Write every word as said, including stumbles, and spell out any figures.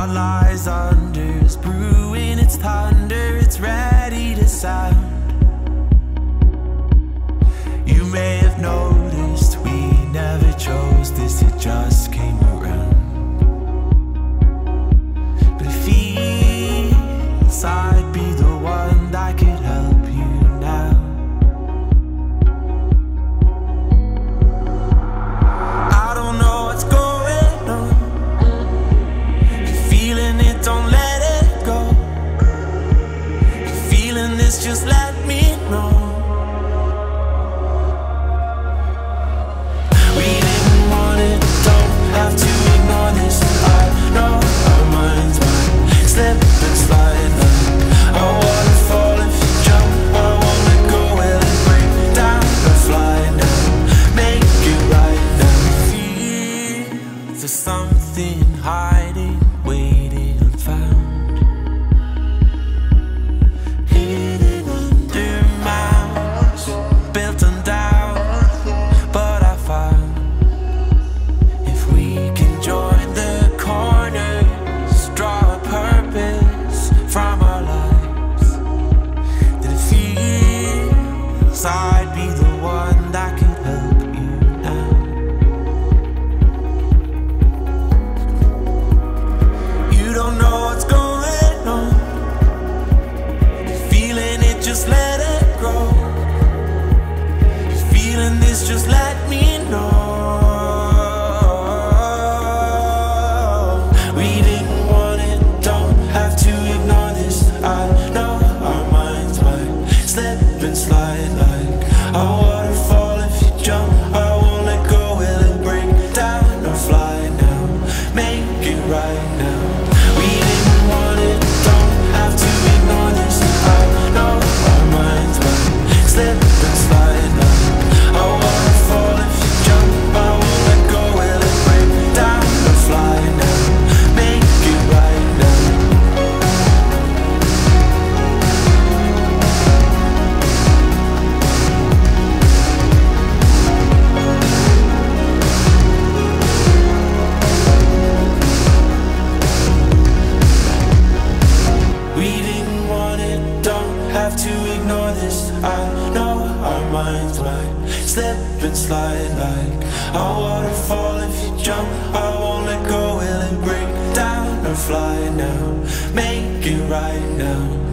What lies under is brewing, it's thunder, it's ready to sound. You may have noticed we never chose this, it just came around. But it feels I'd be the one that could help you now. I don't know what's going on, if you're feeling it, don't let it go. If you're feeling this, just let me know. There's something hiding, waiting unfound, hidden under mounds, built on doubt. But I found if we can join the corners, draw a purpose from our lives, then it feels I'd be the one that could help you now. Just let it grow. If you're feeling this, just let me know. We didn't want it, don't have to ignore this. I know our minds might slip and slide like a waterfall. If you jump, I won't let go. Will it break down or fly now? Make it right now. We didn't want it, don't have to ignore this. I know slip and slide like a waterfall. If you jump, I won't let go. Will it break down or fly now? Make it right now. We didn't want it, don't have to ignore this. I know our minds might slip and slide like a waterfall. If you jump, I won't let go. Will it break down or fly now? Make it right now.